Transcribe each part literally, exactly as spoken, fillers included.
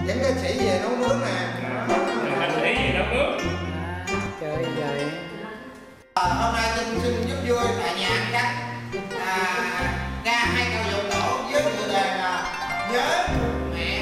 dẫn ca sĩ về nấu nướng nè. Ca sĩ gì nấu nướng? Chơi vậy. À, hôm nay Trinh xin giúp vui tại nhà ăn cắt à, ra hai câu dụ tổ với chủ đề là nhớ mẹ.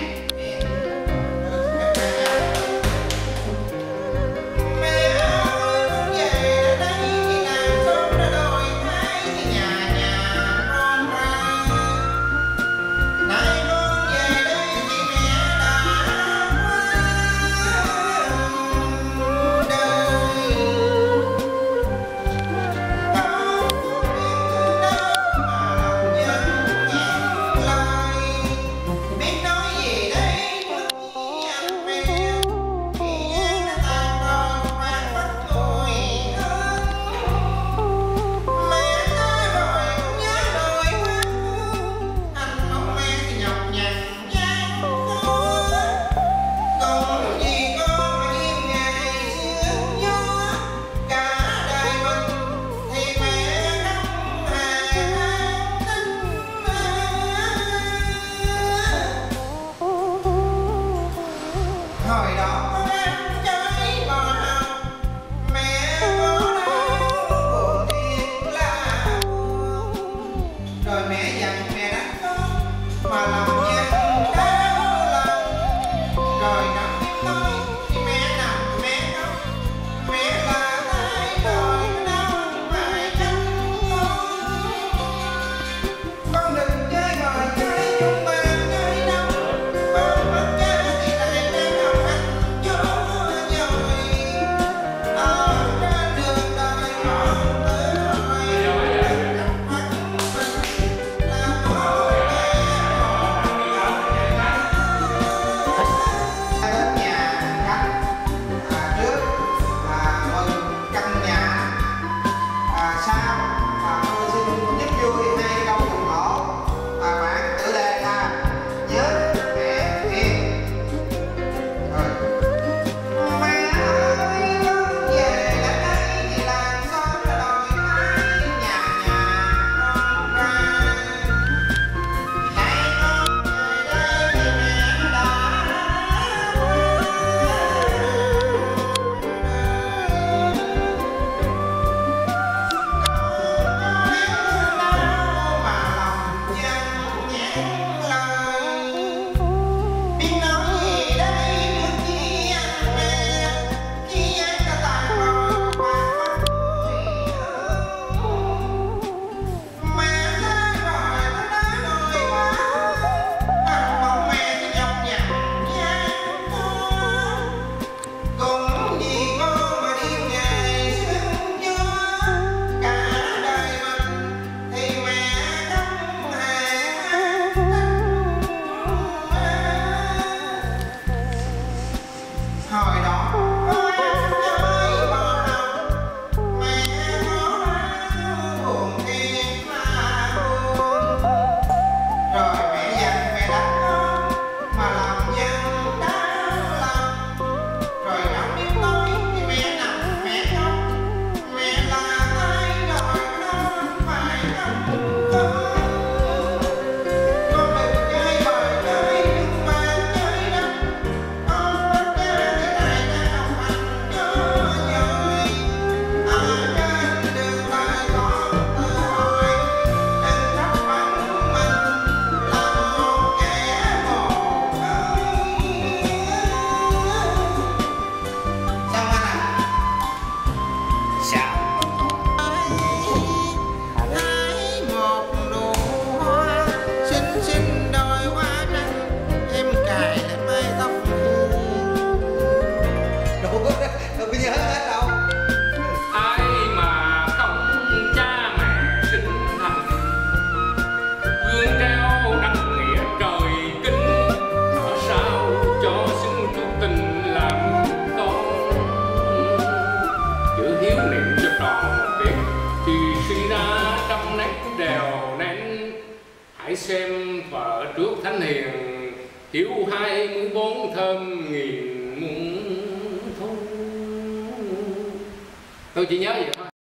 Hãy xem vợ trước thánh hiền, hiếu hai mươi bốn thơm nghìn muôn thu. Tôi chỉ nhớ vậy thôi.